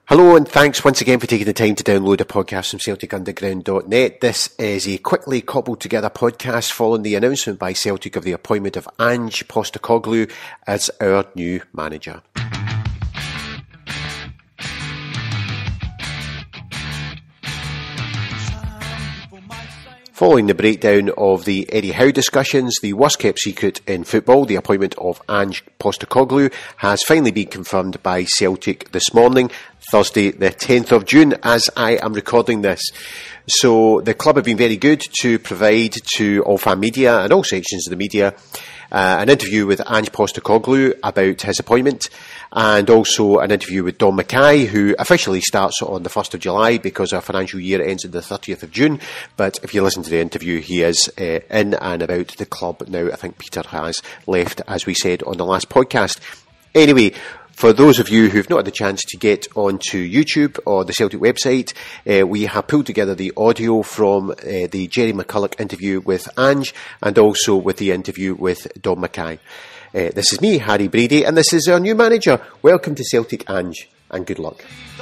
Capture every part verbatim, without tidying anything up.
Hello and thanks once again for taking the time to download a podcast from Celtic Underground dot net. This is a quickly cobbled together podcast following the announcement by Celtic of the appointment of Ange Postecoglou as our new manager. Following the breakdown of the Eddie Howe discussions, the worst kept secret in football, the appointment of Ange Postecoglou, has finally been confirmed by Celtic this morning, Thursday the tenth of June, as I am recording this. So the club have been very good to provide to all fan media and all sections of the media uh, an interview with Ange Postecoglou about his appointment, and also an interview with Dom McKay, who officially starts on the first of July because our financial year ends on the thirtieth of June. But if you listen to the interview, he is uh, in and about the club now. I think Peter has left, as we said on the last podcast. Anyway, for those of you who've not had the chance to get onto YouTube or the Celtic website, uh, we have pulled together the audio from uh, the Jerry McCulloch interview with Ange and also with the interview with Dom McKay. Uh, this is me, Harry Brady, and this is our new manager. Welcome to Celtic, Ange, and good luck.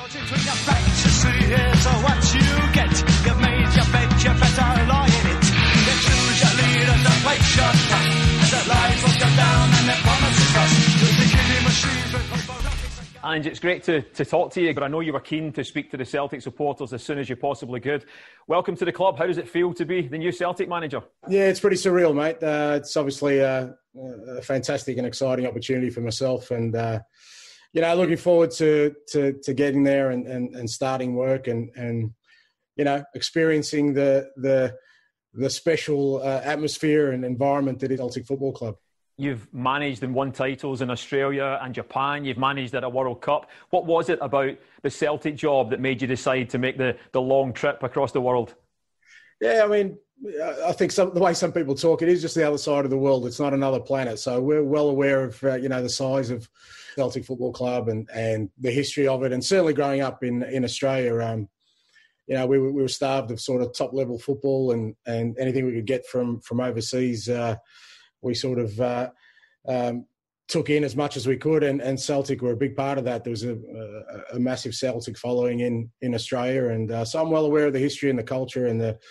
Ange, it's great to, to talk to you, but I know you were keen to speak to the Celtic supporters as soon as you possibly could. Welcome to the club. How does it feel to be the new Celtic manager? Yeah, it's pretty surreal, mate. Uh, it's obviously a, a fantastic and exciting opportunity for myself, and uh, you know, looking forward to to, to getting there and, and, and starting work and, and you know, experiencing the the the special uh, atmosphere and environment that is Celtic Football Club. You've managed and won titles in Australia and Japan. You've managed at a World Cup. What was it about the Celtic job that made you decide to make the, the long trip across the world? Yeah, I mean, I think some, the way some people talk, it is just the other side of the world. It's not another planet. So we're well aware of, uh, you know, the size of Celtic Football Club and, and the history of it. And certainly growing up in, in Australia, um, you know, we, we were starved of sort of top-level football and, and anything we could get from, from overseas, uh, we sort of uh, um, took in as much as we could, and, and Celtic were a big part of that. There was a, a, a massive Celtic following in, in Australia, and uh, so I'm well aware of the history and the culture and the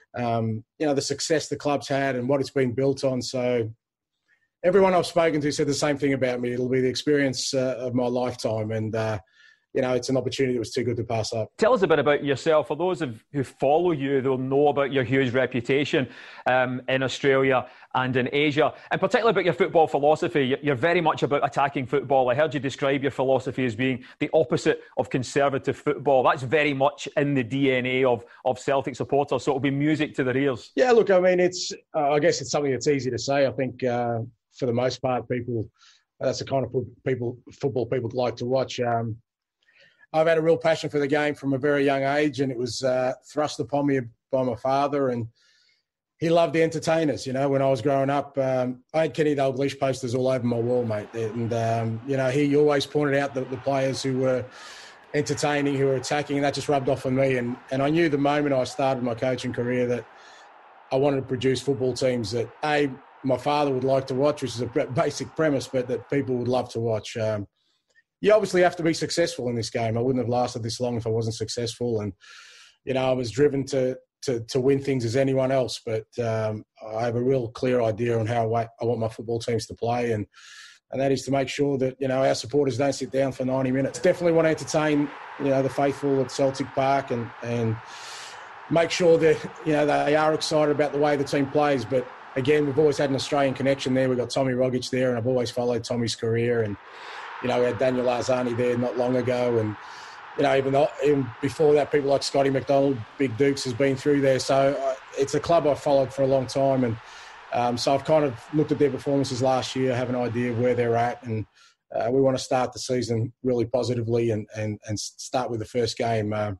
um, you know the success the club's had and what it's been built on. So everyone I've spoken to said the same thing about me. It'll be the experience uh, of my lifetime, and uh, you know, it's an opportunity that was too good to pass up. Tell us a bit about yourself. For those of, who follow you, they'll know about your huge reputation um, in Australia and in Asia, and particularly about your football philosophy. You're very much about attacking football. I heard you describe your philosophy as being the opposite of conservative football. That's very much in the D N A of, of Celtic supporters, so it'll be music to their ears. Yeah, look, I mean, it's. Uh, I guess it's something that's easy to say. I think uh, for the most part, people, that's the kind of people, football people like to watch. Um, I've had a real passion for the game from a very young age, and it was uh, thrust upon me by my father, and he loved the entertainers. You know, when I was growing up, um, I had Kenny Dalglish posters all over my wall, mate. And, um, you know, he always pointed out the, the players who were entertaining, who were attacking, and that just rubbed off on me. And, and I knew the moment I started my coaching career that I wanted to produce football teams that, A, my father would like to watch, which is a basic premise, but that people would love to watch. Um, You obviously have to be successful in this game. I wouldn't have lasted this long if I wasn't successful. And, you know, I was driven to to, to win things as anyone else. But um, I have a real clear idea on how I, I want my football teams to play. And, and that is to make sure that, you know, our supporters don't sit down for ninety minutes. Definitely want to entertain, you know, the faithful at Celtic Park and, and make sure that, you know, they are excited about the way the team plays. But, again, we've always had an Australian connection there. We've got Tommy Rogic there, and I've always followed Tommy's career. And, you know, we had Daniel Arzani there not long ago. And, you know, even, though, even before that, people like Scotty McDonald, Big Dukes has been through there. So uh, it's a club I've followed for a long time. And um, so I've kind of looked at their performances last year, have an idea of where they're at. And uh, we want to start the season really positively and, and, and start with the first game. Uh,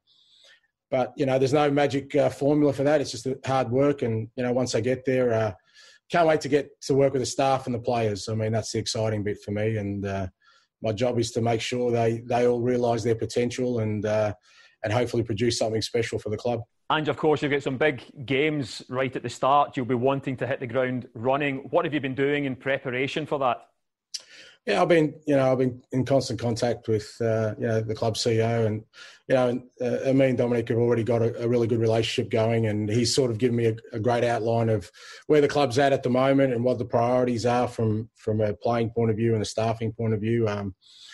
but, you know, there's no magic uh, formula for that. It's just hard work. And, you know, once I get there, uh, can't wait to get to work with the staff and the players. I mean, that's the exciting bit for me. And, uh, my job is to make sure they, they all realise their potential and uh, and hopefully produce something special for the club. And of course, you've got some big games right at the start. You'll be wanting to hit the ground running. What have you been doing in preparation for that? Yeah, I've been, you know, I've been in constant contact with, uh, you know, the club C E O, and you know, and, uh, me and Dominic have already got a, a really good relationship going, and he's sort of given me a, a great outline of where the club's at at the moment and what the priorities are from from a playing point of view and a staffing point of view. Um,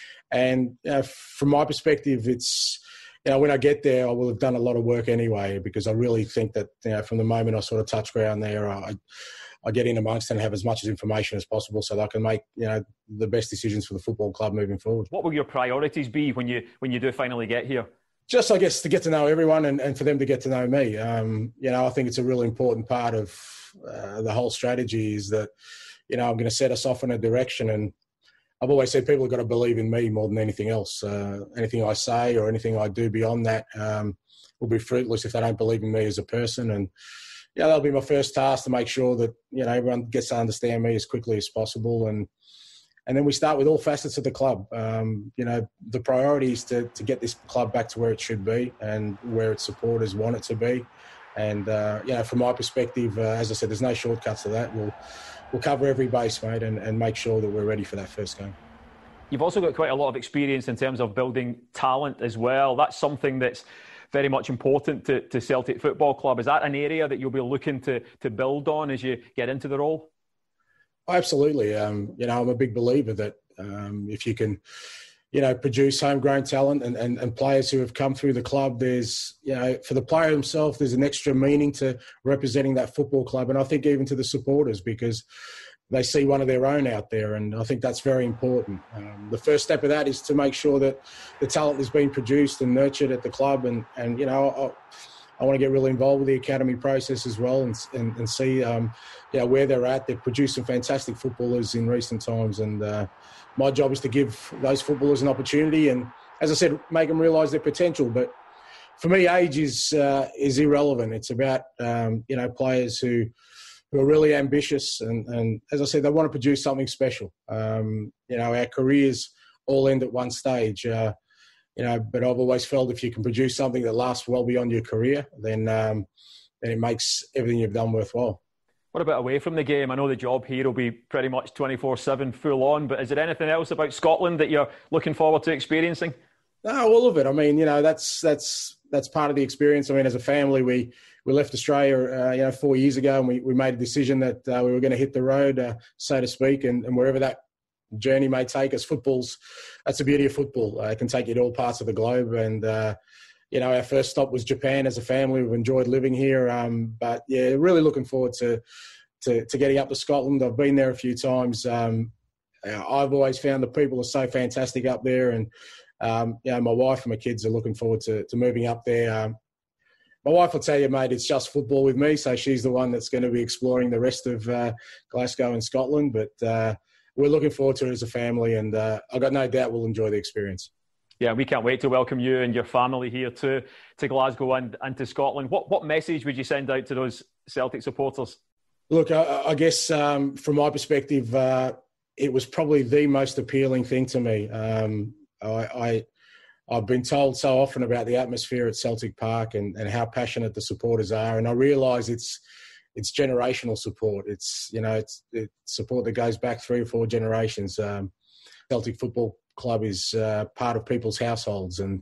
and uh, from my perspective, it's, you know, when I get there, I will have done a lot of work anyway, because I really think that, you know, from the moment I sort of touch ground there, I. I get in amongst and have as much information as possible so that I can make, you know, the best decisions for the football club moving forward. What will your priorities be when you when you do finally get here? Just, I guess, to get to know everyone and, and for them to get to know me. Um, you know, I think it's a really important part of uh, the whole strategy is that, you know, I'm going to set us off in a direction. And I've always said people have got to believe in me more than anything else. Uh, anything I say or anything I do beyond that um, will be fruitless if they don't believe in me as a person. And yeah, that'll be my first task, to make sure that, you know, everyone gets to understand me as quickly as possible. And and then we start with all facets of the club. Um, you know, the priority is to, to get this club back to where it should be and where its supporters want it to be. And, uh, you know, from my perspective, uh, as I said, there's no shortcuts to that. We'll, we'll cover every base, mate, and, and make sure that we're ready for that first game. You've also got quite a lot of experience in terms of building talent as well. That's something that's very much important to, to Celtic Football Club. Is that an area that you'll be looking to to build on as you get into the role? Absolutely. Um, you know, I'm a big believer that um, if you can, you know, produce homegrown talent and, and, and players who have come through the club, there's, you know, for the player himself, there's an extra meaning to representing that football club. And I think even to the supporters, because they see one of their own out there, and I think that's very important. Um, the first step of that is to make sure that the talent is being produced and nurtured at the club, and, and you know, I, I want to get really involved with the academy process as well, and and, and see um, you know, where they're at. They've produced some fantastic footballers in recent times, and uh, my job is to give those footballers an opportunity, and as I said, make them realise their potential. But for me, age is uh, is irrelevant. It's about um, you know, players who. who are really ambitious, and, and as I said, they want to produce something special. Um, you know, our careers all end at one stage, uh, you know, but I've always felt if you can produce something that lasts well beyond your career, then um, then it makes everything you've done worthwhile. What about away from the game? I know the job here will be pretty much twenty-four seven full on, but is there anything else about Scotland that you're looking forward to experiencing? No, all of it. I mean, you know, that's that's that's part of the experience. I mean, as a family, we we left Australia, uh, you know, four years ago, and we, we made a decision that uh, we were going to hit the road, uh, so to speak, and, and wherever that journey may take us. Football's, that's the beauty of football. Uh, it can take you to all parts of the globe, and uh, you know, our first stop was Japan as a family. We've enjoyed living here, um, but yeah, really looking forward to, to to getting up to Scotland. I've been there a few times. Um, I've always found the people are so fantastic up there, and um, you know, my wife and my kids are looking forward to, to moving up there. Um, my wife will tell you, mate, it's just football with me, so she's the one that's going to be exploring the rest of uh, Glasgow and Scotland. But uh, we're looking forward to it as a family, and uh, I've got no doubt we'll enjoy the experience. Yeah, we can't wait to welcome you and your family here to, to Glasgow and, and to Scotland. What what message would you send out to those Celtic supporters? Look, I, I guess um, from my perspective, uh, it was probably the most appealing thing to me. Um, I, I, I've been told so often about the atmosphere at Celtic Park and, and how passionate the supporters are, and I realise it's it's generational support. It's you know it's, it's support that goes back three or four generations. Um, Celtic Football Club is uh, part of people's households, and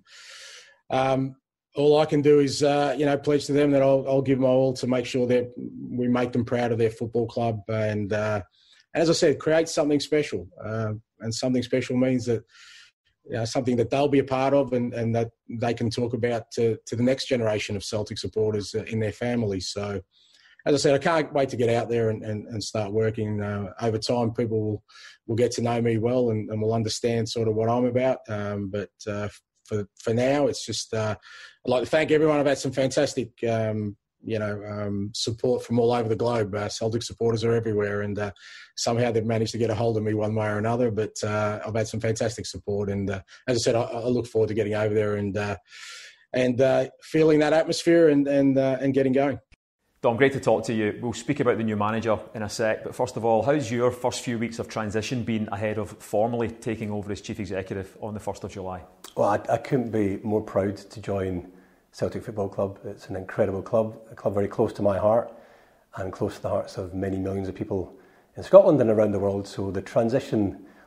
um, all I can do is uh, you know pledge to them that I'll, I'll give my all to make sure that we make them proud of their football club, and uh, as I said, create something special. Uh, and something special means that you know, something that they'll be a part of, and, and that they can talk about to, to the next generation of Celtic supporters in their families. So, as I said, I can't wait to get out there and, and, and start working. Uh, over time, people will, will get to know me well and, and will understand sort of what I'm about. Um, but uh, for for now, it's just uh, I'd like to thank everyone. I've had some fantastic, um, you know, um, support from all over the globe. Uh, Celtic supporters are everywhere, and uh, somehow they've managed to get a hold of me one way or another. But uh, I've had some fantastic support, and uh, as I said, I, I look forward to getting over there and uh, and uh, feeling that atmosphere and and uh, and getting going. Dom, great to talk to you. We'll speak about the new manager in a sec, but first of all, how's your first few weeks of transition been ahead of formally taking over as Chief Executive on the first of July? Well, I, I couldn't be more proud to join Celtic Football Club. It's an incredible club, a club very close to my heart and close to the hearts of many millions of people in Scotland and around the world. So the transition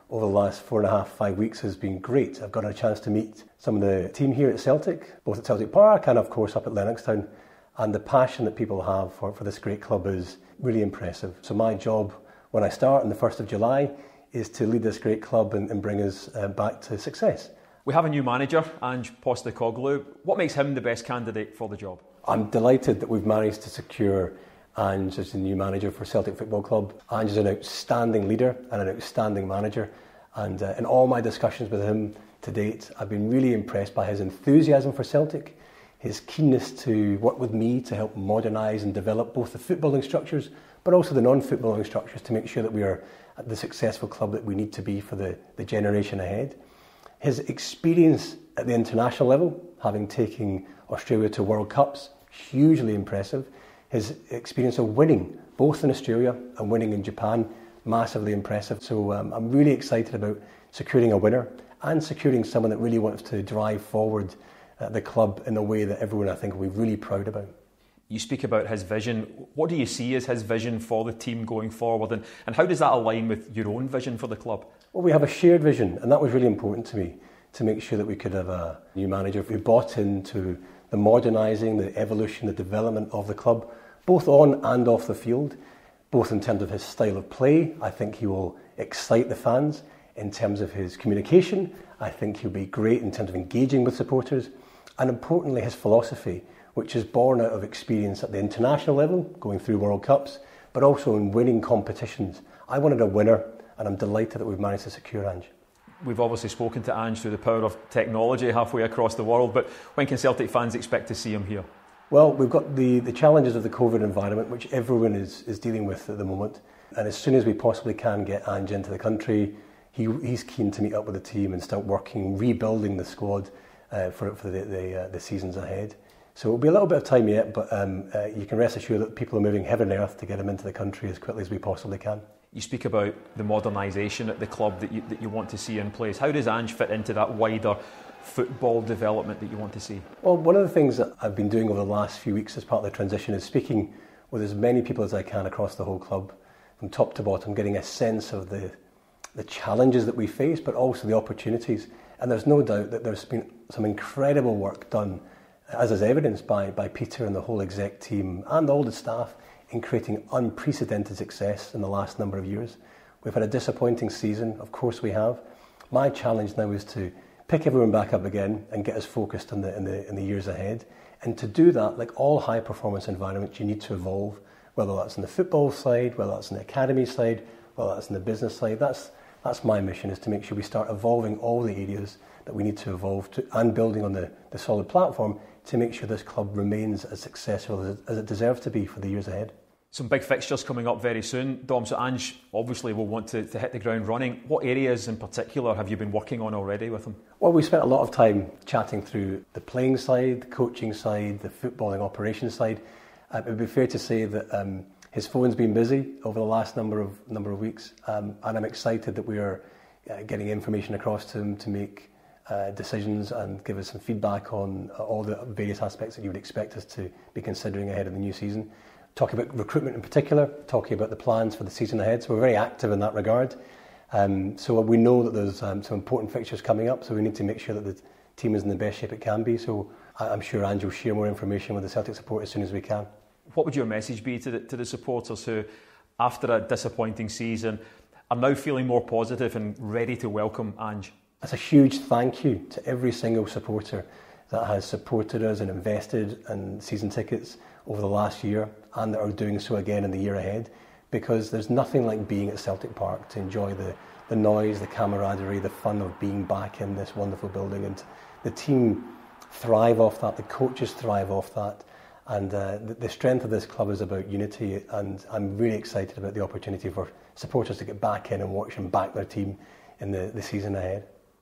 over the last four and a half, five weeks has been great. I've got a chance to meet some of the team here at Celtic, both at Celtic Park and of course up at Lennoxtown. And the passion that people have for, for this great club is really impressive. So my job when I start on the first of July is to lead this great club and, and bring us uh, back to success. We have a new manager, Ange Postecoglou. What makes him the best candidate for the job? I'm delighted that we've managed to secure Ange as the new manager for Celtic Football Club. Ange is an outstanding leader and an outstanding manager, and uh, in all my discussions with him to date, I've been really impressed by his enthusiasm for Celtic, his keenness to work with me to help modernise and develop both the footballing structures but also the non-footballing structures to make sure that we are the successful club that we need to be for the, the generation ahead. His experience at the international level, having taken Australia to World Cups, hugely impressive. His experience of winning, both in Australia and winning in Japan, massively impressive. So um, I'm really excited about securing a winner and securing someone that really wants to drive forward uh, the club in a way that everyone, I think, will be really proud about. You speak about his vision. What do you see as his vision for the team going forward, and, and how does that align with your own vision for the club? Well, we have a shared vision, and that was really important to me, to make sure that we could have a new manager who bought into the modernising, the evolution, the development of the club, both on and off the field, both in terms of his style of play. I think he will excite the fans. In terms of his communication, I think he'll be great in terms of engaging with supporters, and importantly his philosophy, which is born out of experience at the international level, going through World Cups, but also in winning competitions. I wanted a winner, and I'm delighted that we've managed to secure Ange. We've obviously spoken to Ange through the power of technology halfway across the world, but when can Celtic fans expect to see him here? Well, we've got the, the challenges of the COVID environment, which everyone is, is dealing with at the moment. And as soon as we possibly can get Ange into the country, he, he's keen to meet up with the team and start working, rebuilding the squad uh, for, for the, the, uh, the seasons ahead. So it'll be a little bit of time yet, but um, uh, you can rest assured that people are moving heaven and earth to get him into the country as quickly as we possibly can. You speak about the modernisation at the club that you, that you want to see in place. How does Ange fit into that wider football development that you want to see? Well, one of the things that I've been doing over the last few weeks as part of the transition is speaking with as many people as I can across the whole club, from top to bottom, getting a sense of the, the challenges that we face, but also the opportunities. And there's no doubt that there's been some incredible work done, as is evidenced by, by Peter and the whole exec team and all the staff, in creating unprecedented success in the last number of years. We've had a disappointing season, of course we have. My challenge now is to pick everyone back up again and get us focused in the, in the, in the years ahead. And to do that, like all high performance environments, you need to evolve, whether that's on the football side, whether that's on the academy side, whether that's on the business side. That's, that's my mission, is to make sure we start evolving all the areas that we need to evolve to, and building on the, the solid platform to make sure this club remains as successful as it, as it deserves to be for the years ahead. Some big fixtures coming up very soon, Dom, so Ange obviously will want to, to hit the ground running. What areas in particular have you been working on already with him? Well, we spent a lot of time chatting through the playing side, the coaching side, the footballing operations side. Uh, it would be fair to say that um, his phone's been busy over the last number of number of weeks, um, and I'm excited that we are uh, getting information across to him to make uh, decisions and give us some feedback on uh, all the various aspects that you would expect us to be considering ahead of the new season. Talking about recruitment in particular, talking about the plans for the season ahead, so we're very active in that regard. Um, so we know that there's um, some important fixtures coming up, so we need to make sure that the team is in the best shape it can be. So I'm sure Ange will share more information with the Celtic support as soon as we can. What would your message be to the, to the supporters who, after a disappointing season, are now feeling more positive and ready to welcome Ange? That's a huge thank you to every single supporter that has supported us and invested in season tickets over the last year, and that are doing so again in the year ahead, because there's nothing like being at Celtic Park to enjoy the, the noise, the camaraderie, the fun of being back in this wonderful building. And the team thrive off that, the coaches thrive off that, and uh, the, the strength of this club is about unity, and I'm really excited about the opportunity for supporters to get back in and watch and back their team in the, the season ahead.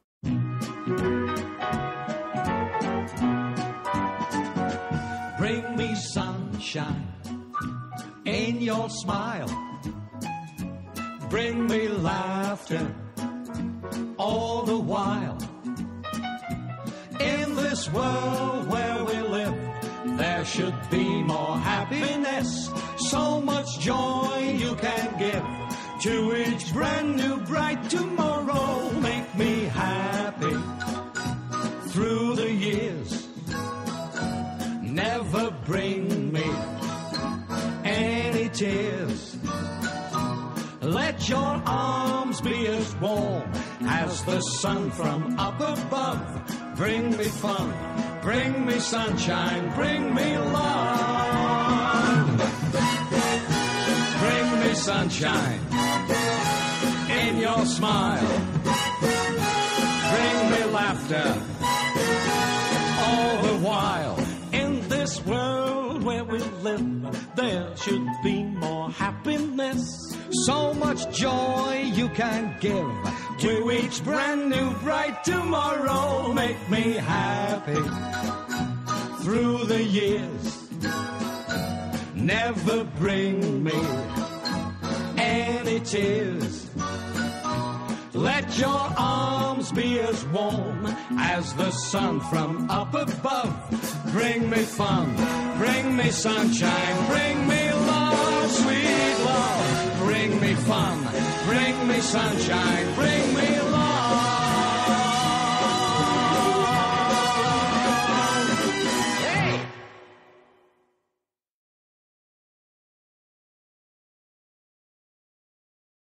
Bring me sunshine in your smile. Bring me laughter all the while. In this world where we live, there should be more happiness. So much joy you can give. To each brand new bright tomorrow, make me happy through the years. Never bring me any tears. Let your arms be as warm as the sun from up above. Bring me fun, bring me sunshine, bring me love. Bring me sunshine in your smile. Bring me laughter all the while. In this world where we live, there should be more happiness. So much joy you can give to each brand new bright tomorrow. Make me happy through the years. Never bring me any tears. Let your arms be as warm as the sun from up above. Bring me fun, bring me sunshine, bring me love, sweet love. Bring me fun, bring me sunshine.